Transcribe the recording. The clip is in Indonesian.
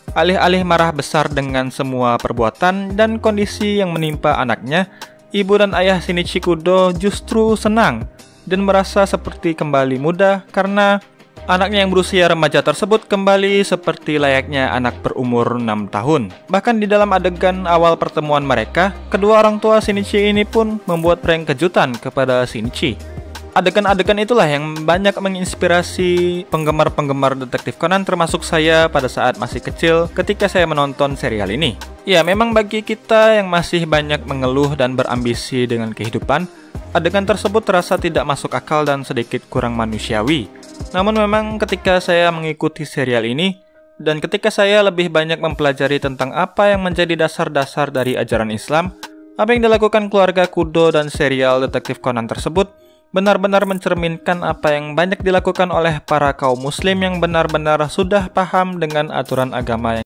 Alih-alih marah besar dengan semua perbuatan dan kondisi yang menimpa anaknya, ibu dan ayah Shinichi Kudo justru senang dan merasa seperti kembali muda karena anaknya yang berusia remaja tersebut kembali seperti layaknya anak berumur 6 tahun. Bahkan di dalam adegan awal pertemuan mereka, kedua orang tua Shinichi ini pun membuat prank kejutan kepada Shinichi. Adegan-adegan itulah yang banyak menginspirasi penggemar-penggemar detektif Conan termasuk saya pada saat masih kecil ketika saya menonton serial ini. Ya, memang bagi kita yang masih banyak mengeluh dan berambisi dengan kehidupan, adegan tersebut terasa tidak masuk akal dan sedikit kurang manusiawi. Namun memang ketika saya mengikuti serial ini, dan ketika saya lebih banyak mempelajari tentang apa yang menjadi dasar-dasar dari ajaran Islam, apa yang dilakukan keluarga Kudo dan serial detektif Conan tersebut benar-benar mencerminkan apa yang banyak dilakukan oleh para kaum muslim yang benar-benar sudah paham dengan aturan agama